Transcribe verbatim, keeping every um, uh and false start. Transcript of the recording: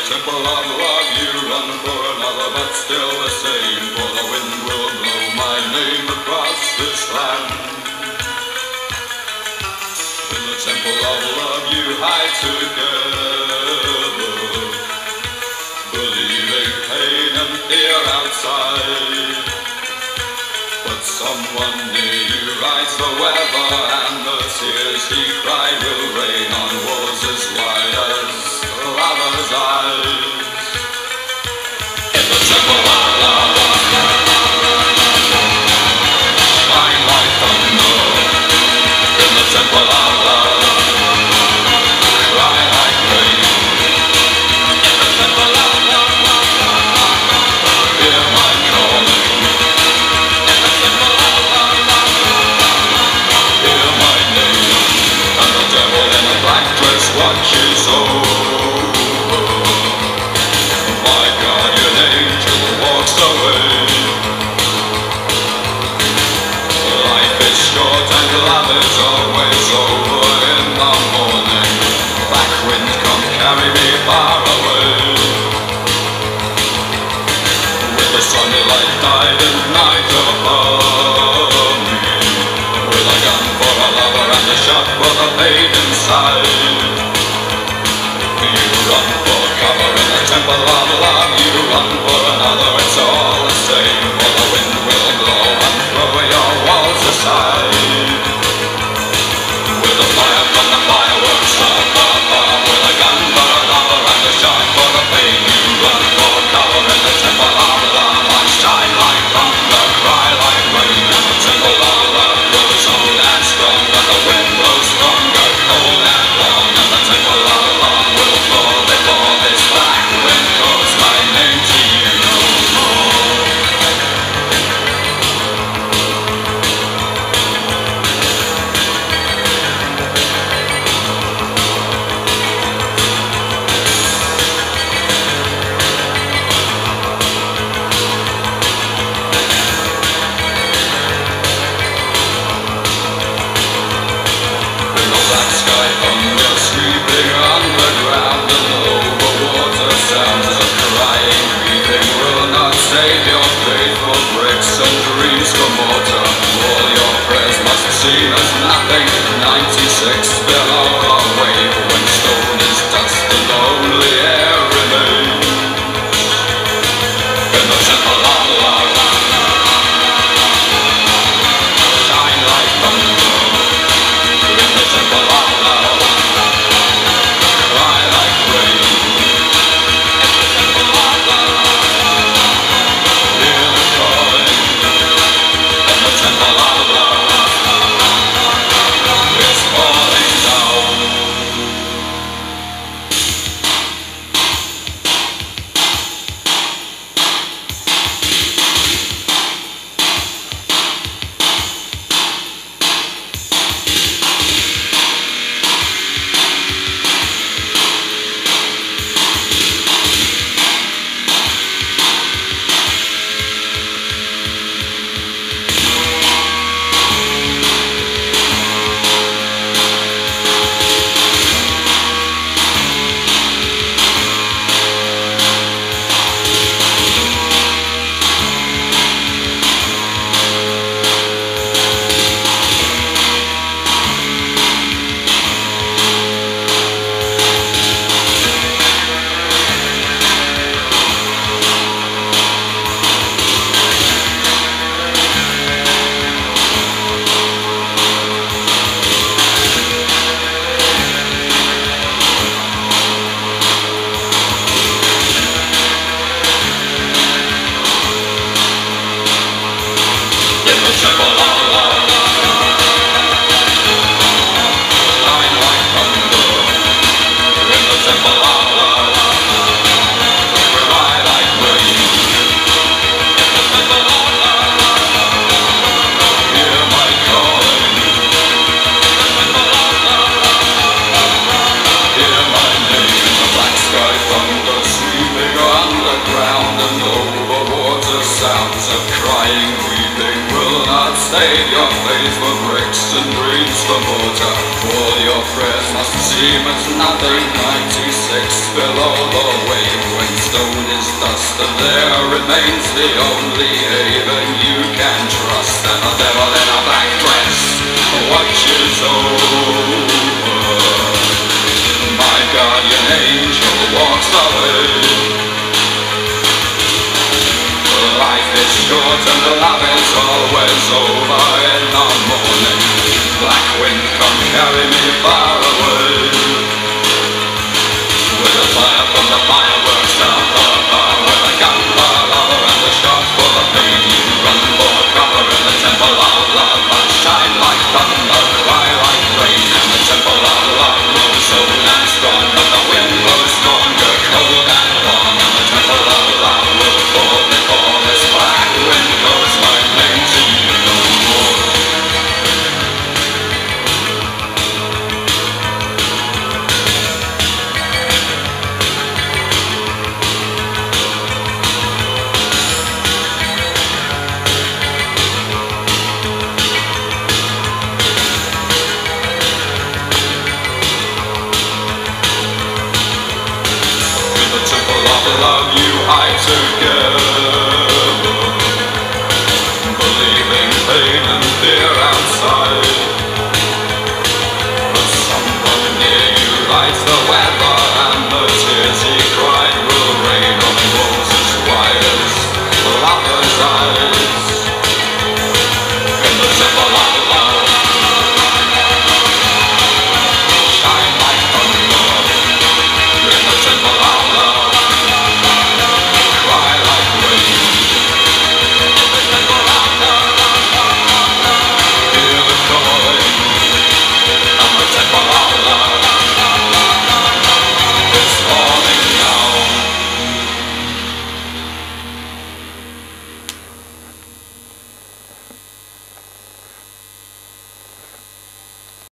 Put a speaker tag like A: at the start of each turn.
A: temple of love you run for another, but still the same, for the wind will blow my name across this land. In the temple of love you hide together, believing pain and fear outside. But someone near you rides the weather, and the tears he cried will rain on walls as wide as the lover's eyes. In the temple of love, shine like thunder. In the temple of love, cry like rain. In the temple of love, hear my calling. In the temple of love, hear my name. And the devil in a black dress watches over. My guardian angel walks away. Life is short and love is always over. In the morning, black wind come carry me far away. With the sunlight died and night above me, with a gun for a lover and a shot for the pain inside. You run for cover in the temple of love, you run for another, it's all the same, for the wind will blow and throw your walls aside. With a fire from the fireworks up above, with a gun for a lover and a shot for the pain, you run for cover in the temple of love. I shine like thunder, cry like rain, and the temple of love grows old and strong, but the wind blows stronger, cold and long, and the temple of love will fall before this black wind calls my name to you no more. In the black sky thunder sweeping underground, and over water sounds of crying, weeping will not save your faithful bricks and dreams for mortar. All your prayers must seem as nothing. Ninety-six below a wave, when stone is dust and only air remains. In the temple of love, shine like thunder. In the temple of love, cry like rain. In the temple of love, hear the calling. In the temple of love, it's falling down. In the temple of love, shine like thunder. In the temple of love, cry like rain. In the temple of love, hear my calling. In the temple of love, hear my name. The black sky thunder sweeping underground, and over water sounds of crying, weeping will not stay. save your faith for bricks and dreams for mortar. All your prayers must seem as nothing. Ninety-six below the wave, when stone is dust and there remains the only haven you can trust. And a devil in a black dress watches over. My guardian angel walks away. Life is short and the love is always over in the morning. Black wind, come carry me far away. With a fire from the fireworks down the bar, with a gunpowder and a shot for the pain. You run for cover in the temple of love, but shine like thunder, cry like rain. And the temple of love moves old and strong, but the wind blows stronger, cold and long. And the temple of love will fall before this black wind goes my name to you no more. In the temple of love you hide together, believing pain and fear outside.